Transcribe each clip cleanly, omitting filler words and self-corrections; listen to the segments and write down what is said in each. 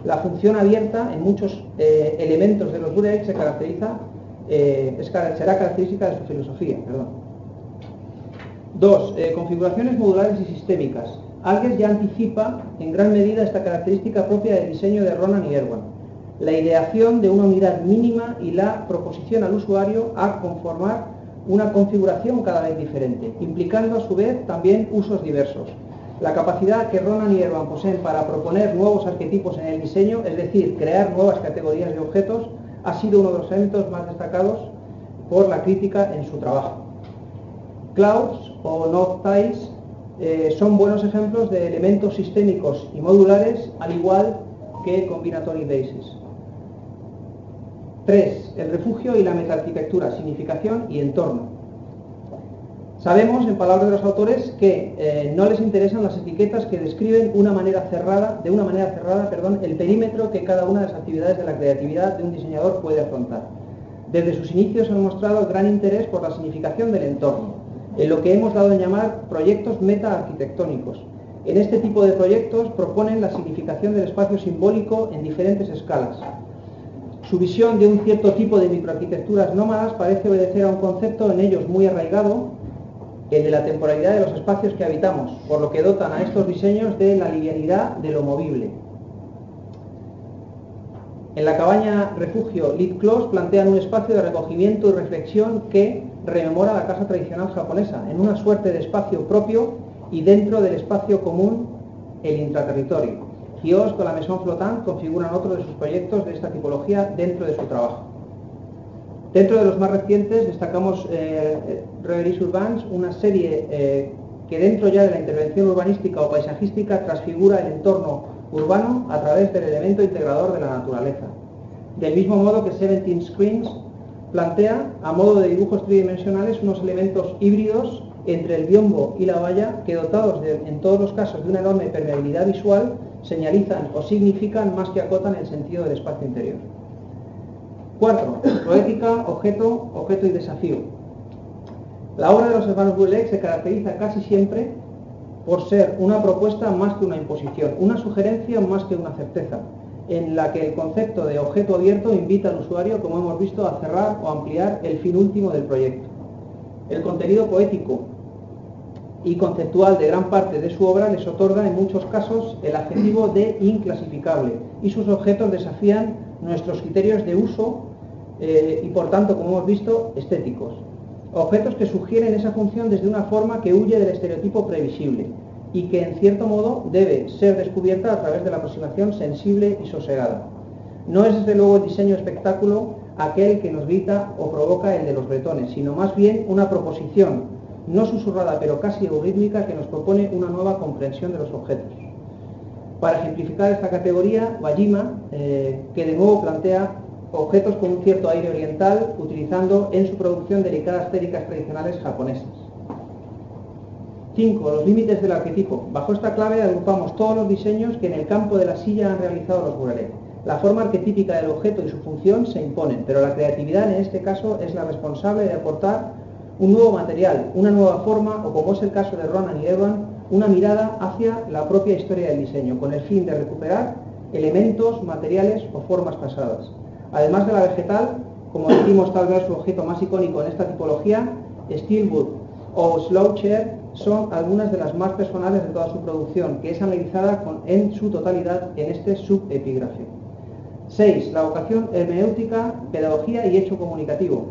La función abierta en muchos elementos de los Bullrich será característica de su filosofía. 2. Configuraciones modulares y sistémicas. Algues ya anticipa en gran medida esta característica propia del diseño de Ronan y Erwan. La ideación de una unidad mínima y la proposición al usuario a conformar una configuración cada vez diferente, implicando a su vez también usos diversos. La capacidad que Ronan y Erwan poseen para proponer nuevos arquetipos en el diseño, es decir, crear nuevas categorías de objetos, ha sido uno de los elementos más destacados por la crítica en su trabajo. Clouds o node tiles son buenos ejemplos de elementos sistémicos y modulares, al igual que combinatory bases. 3. El refugio y la metaarquitectura, significación y entorno. Sabemos, en palabras de los autores, que no les interesan las etiquetas que describen de una manera cerrada, el perímetro que cada una de las actividades de la creatividad de un diseñador puede afrontar. Desde sus inicios han mostrado gran interés por la significación del entorno, en lo que hemos dado en llamar proyectos metaarquitectónicos. En este tipo de proyectos proponen la significación del espacio simbólico en diferentes escalas. Su visión de un cierto tipo de microarquitecturas nómadas parece obedecer a un concepto en ellos muy arraigado, el de la temporalidad de los espacios que habitamos, por lo que dotan a estos diseños de la livianidad de lo movible. En la cabaña refugio Lead Close plantean un espacio de recogimiento y reflexión que rememora la casa tradicional japonesa, en una suerte de espacio propio y dentro del espacio común, el intraterritorio. Kiosk o la Maison Flottante configuran otro de sus proyectos de esta tipología dentro de su trabajo. Dentro de los más recientes destacamos Reveries Urbans, una serie que dentro ya de la intervención urbanística o paisajística transfigura el entorno urbano a través del elemento integrador de la naturaleza. Del mismo modo que 17 Screens plantea, a modo de dibujos tridimensionales, unos elementos híbridos entre el biombo y la valla que, dotados en todos los casos de una enorme permeabilidad visual, señalizan o significan más que acotan el sentido del espacio interior. 4. Poética, objeto y desafío. La obra de los hermanos Bullrich se caracteriza casi siempre por ser una propuesta más que una imposición, una sugerencia más que una certeza, en la que el concepto de objeto abierto invita al usuario, como hemos visto, a cerrar o ampliar el fin último del proyecto. El contenido poético y conceptual de gran parte de su obra les otorga en muchos casos el adjetivo de inclasificable, y sus objetos desafían nuestros criterios de uso y, por tanto, como hemos visto, estéticos. Objetos que sugieren esa función desde una forma que huye del estereotipo previsible y que, en cierto modo, debe ser descubierta a través de la aproximación sensible y sosegada. No es, desde luego, el diseño espectáculo aquel que nos grita o provoca el de los bretones, sino más bien una proposición, no susurrada pero casi eurítmica, que nos propone una nueva comprensión de los objetos. Para ejemplificar esta categoría, Wajima, que de nuevo plantea objetos con un cierto aire oriental, utilizando en su producción delicadas técnicas tradicionales japonesas. 5. Los límites del arquetipo. Bajo esta clave agrupamos todos los diseños que en el campo de la silla han realizado los Bullrich. La forma arquetípica del objeto y su función se imponen, pero la creatividad en este caso es la responsable de aportar un nuevo material, una nueva forma, o, como es el caso de Ronan y Erwan, una mirada hacia la propia historia del diseño, con el fin de recuperar elementos, materiales o formas pasadas. Además de la vegetal, como decimos tal vez su objeto más icónico en esta tipología, Steelwood o Slow Chair son algunas de las más personales de toda su producción, que es analizada en su totalidad en este subepígrafe. 6. La vocación hermenéutica, pedagogía y hecho comunicativo.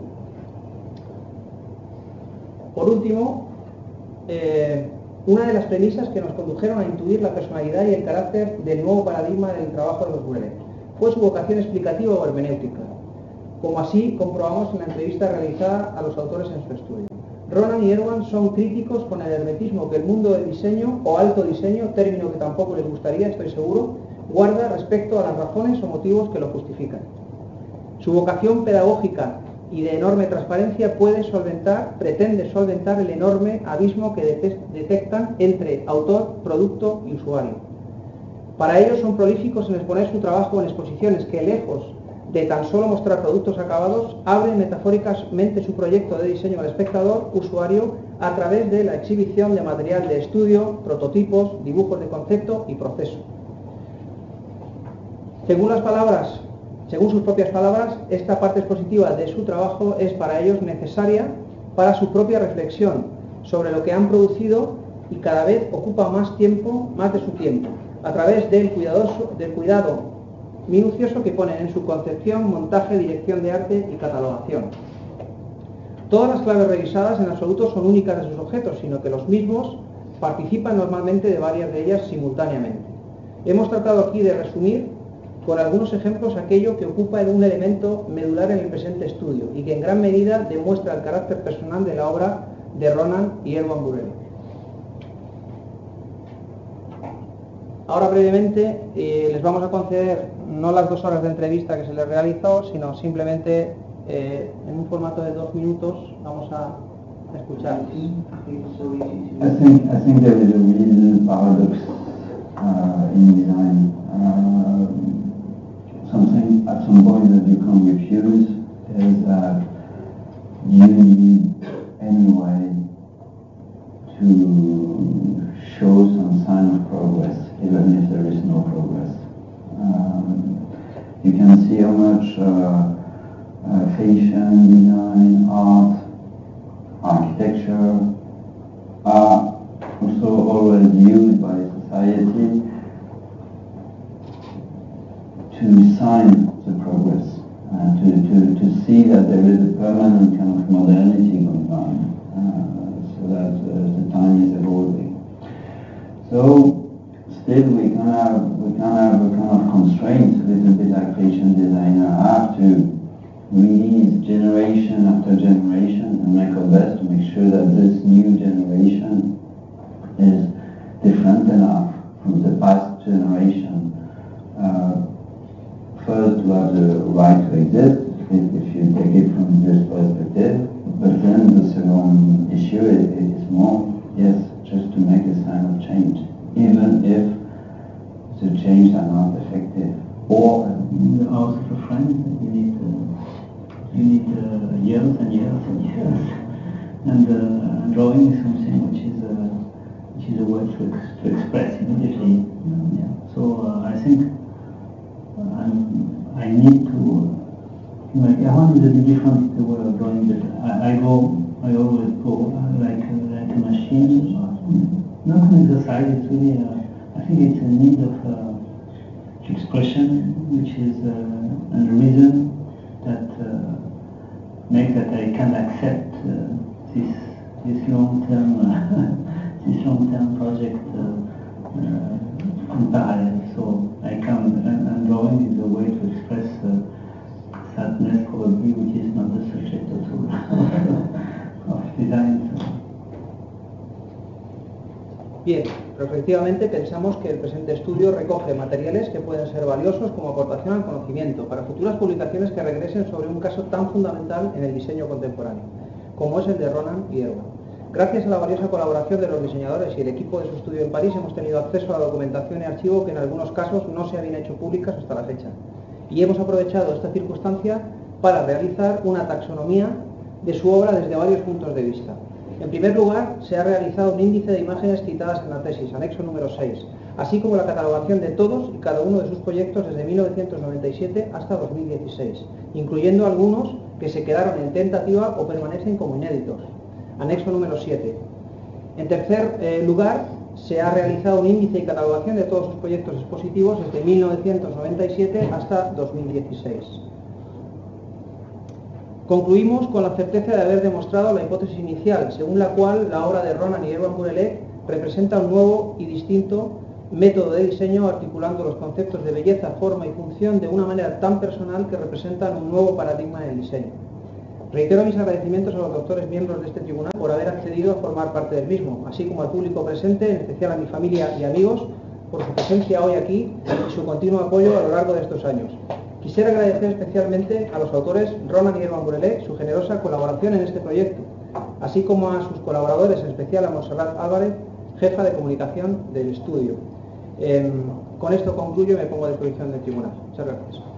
Por último, una de las premisas que nos condujeron a intuir la personalidad y el carácter del nuevo paradigma del trabajo de los Bullrich fue su vocación explicativa o hermenéutica, como así comprobamos en la entrevista realizada a los autores en su estudio. Ronan y Erwan son críticos con el hermetismo que el mundo del diseño, o alto diseño, término que tampoco les gustaría, estoy seguro, guarda respecto a las razones o motivos que lo justifican. Su vocación pedagógica y de enorme transparencia pretende solventar el enorme abismo que detectan entre autor, producto y usuario. Para ello son prolíficos en exponer su trabajo en exposiciones que, lejos de tan solo mostrar productos acabados, abren metafóricamente su proyecto de diseño al espectador, usuario, a través de la exhibición de material de estudio, prototipos, dibujos de concepto y proceso. Según sus propias palabras, esta parte expositiva de su trabajo es para ellos necesaria para su propia reflexión sobre lo que han producido y cada vez ocupa más de su tiempo, a través del cuidado minucioso que ponen en su concepción, montaje, dirección de arte y catalogación. Todas las claves revisadas en absoluto son únicas de sus objetos, sino que los mismos participan normalmente de varias de ellas simultáneamente. Hemos tratado aquí de resumir con algunos ejemplos aquello que ocupa un elemento medular en el presente estudio y que en gran medida demuestra el carácter personal de la obra de Ronan y Erwan Burele. Ahora brevemente les vamos a conceder no las 2 horas de entrevista que se les realizó, sino simplemente en un formato de 2 minutos vamos a escuchar. I think there is a real paradox in design. Something at some point that you can refuse is that you need anyway to show some sign of progress, even if there is no progress. You can see how much fashion, design, art, architecture are also always used by society to sign the progress, to see that there is a permanent kind of modernity going on, so that the time is evolving. So still we can have a kind of constraint, a little bit like fashion designer have to release generation after generation and make our best to make sure that this new generation is different enough from the past generation. First, to have the right to exist, if you take it from this perspective, but then the second issue is more, yes, just to make a sign of change, even if the change are not effective. Or in the house of a friend, you need years and years and years, and drawing is something which is a way to express immediately. So I think I need to. Erwan is a bit different the way of drawing, but I always go like a machine. Not an exercise. It's really I think it's a need of expression, which is and a reason that makes that I can accept this long-term project in parallel. So I can, and drawing is a way to express sadness, probably, which is not the subject at all of design. So. Bien, pero efectivamente pensamos que el presente estudio recoge materiales que pueden ser valiosos como aportación al conocimiento para futuras publicaciones que regresen sobre un caso tan fundamental en el diseño contemporáneo, como es el de Ronan y Erwan. Gracias a la valiosa colaboración de los diseñadores y el equipo de su estudio en París hemos tenido acceso a la documentación y archivo que en algunos casos no se habían hecho públicas hasta la fecha. Y hemos aprovechado esta circunstancia para realizar una taxonomía de su obra desde varios puntos de vista. En primer lugar, se ha realizado un índice de imágenes citadas en la tesis, anexo número 6, así como la catalogación de todos y cada uno de sus proyectos desde 1997 hasta 2016, incluyendo algunos que se quedaron en tentativa o permanecen como inéditos, anexo número 7. En tercer lugar, se ha realizado un índice y catalogación de todos sus proyectos expositivos desde 1997 hasta 2016. Concluimos con la certeza de haber demostrado la hipótesis inicial, según la cual la obra de Ronan y Erwan Burele representa un nuevo y distinto método de diseño articulando los conceptos de belleza, forma y función de una manera tan personal que representan un nuevo paradigma en el diseño. Reitero mis agradecimientos a los doctores miembros de este tribunal por haber accedido a formar parte del mismo, así como al público presente, en especial a mi familia y amigos, por su presencia hoy aquí y su continuo apoyo a lo largo de estos años. Quisiera agradecer especialmente a los autores Ronan y Erwan Burele su generosa colaboración en este proyecto, así como a sus colaboradores, en especial a Montserrat Álvarez, jefa de comunicación del estudio. Con esto concluyo y me pongo a disposición del tribunal. Muchas gracias.